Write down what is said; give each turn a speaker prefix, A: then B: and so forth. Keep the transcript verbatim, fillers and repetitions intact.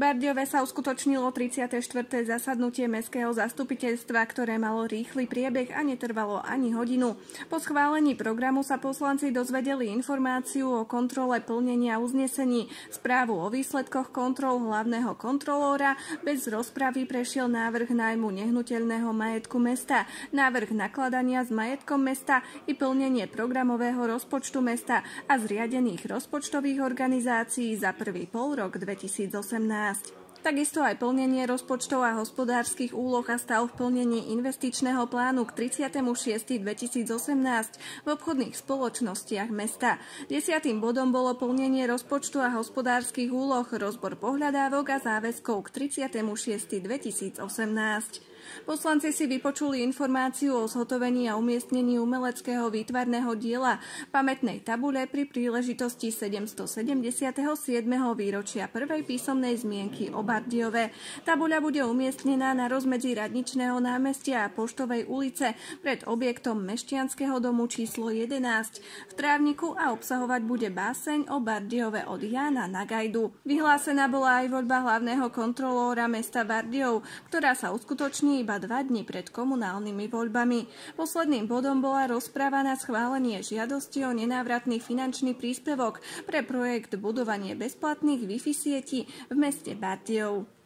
A: Bardejove sa uskutočnilo tridsiate štvrté zasadnutie mestského zastupiteľstva, ktoré malo rýchly priebeh a netrvalo ani hodinu. Po schválení programu sa poslanci dozvedeli informáciu o kontrole plnenia uznesení, správu o výsledkoch kontrol hlavného kontrolóra, bez rozpravy prešiel návrh nájmu nehnuteľného majetku mesta, návrh nakladania s majetkom mesta i plnenie programového rozpočtu mesta a zriadených rozpočtových organizácií za prvý polrok dvetisícosemnásť. Takisto aj plnenie rozpočtov a hospodárskych úloh a stav v plnení investičného plánu k tridsiatemu šiestemu dvetisícosemnásť v obchodných spoločnostiach mesta. Desiatým bodom bolo plnenie rozpočtu a hospodárskych úloh, rozbor pohľadávok a záväzkov k tridsiatemu šiestemu dvetisícosemnásť. Poslanci si vypočuli informáciu o zhotovení a umiestnení umeleckého výtvarného diela pamätnej tabule pri príležitosti sedemstosedemdesiateho siedmeho výročia prvej písomnej zmienky o Bardejove. Tabuľa bude umiestnená na rozmedzi Radničného námestia a Poštovej ulice pred objektom Mešťanského domu číslo jedenásť v Trávniku a obsahovať bude báseň o Bardejove od Jána Nagajdu. Vyhlásená bola aj voľba hlavného kontrolóra mesta Bardejov, ktorá sa uskutoční iba dva dni pred komunálnymi voľbami. Posledným bodom bola rozpráva na schválenie žiadosti o nenávratný finančný príspevok pre projekt budovanie bezplatných Wi-Fi sietí v meste Bardejov.